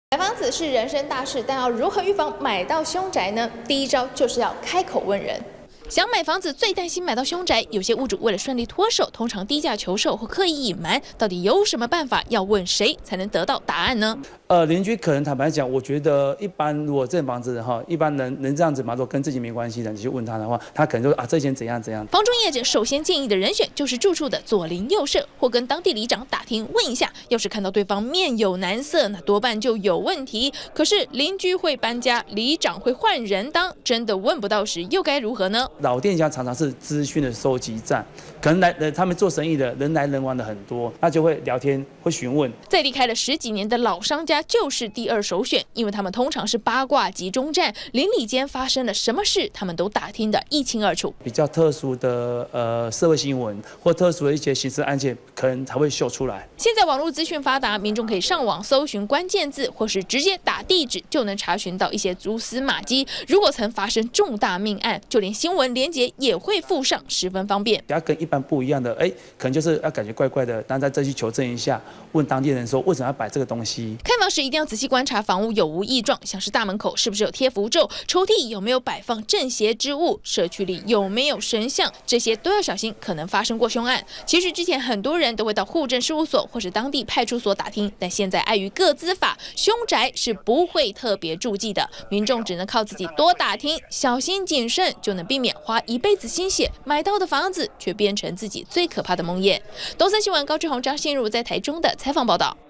买房子是人生大事，但要如何预防买到凶宅呢？第一招就是要开口问人。 想买房子最担心买到凶宅，有些屋主为了顺利脱手，通常低价求售或刻意隐瞒。到底有什么办法？要问谁才能得到答案呢？ 邻居可能坦白讲，我觉得一般如果这间房子一般能这样子嘛，如果跟自己没关系的，你去问他的话，他可能就说这间怎样怎样。 房仲业者首先建议的人选就是住处的左邻右舍，或跟当地里长打听问一下。要是看到对方面有难色，那多半就有问题。可是邻居会搬家，里长会换人当，真的问不到时，又该如何呢？ 老店家常常是资讯的收集站，可能他们做生意的人来人往的很多，那就会聊天，会询问。 在离开了10几年的老商家就是第二首选，因为他们通常是八卦集中站，邻里间发生了什么事，他们都打听得一清二楚。 比较特殊的社会新闻或特殊的一些刑事案件，可能才会秀出来。 现在网络资讯发达，民众可以上网搜寻关键字，或是直接打地址，就能查询到一些蛛丝马迹。如果曾发生重大命案，就连新闻连结也会附上，十分方便。 要跟一般不一样的，可能就是要感觉怪怪的，但再去求证一下，问当地人说为什么要摆这个东西。 看房时一定要仔细观察房屋有无异状，像是大门口是不是有贴符咒，抽屉有没有摆放正邪之物，社区里有没有神像，这些都要小心，可能发生过凶案。其实之前很多人都会到户政事务所或是当地派出所打听，但现在碍于个资法，凶宅是不会特别注记的，民众只能靠自己多打听，小心谨慎，就能避免花一辈子心血买到的房子，却变成自己最可怕的梦魇。东森新闻高志宏、张信如在台中的采访报道。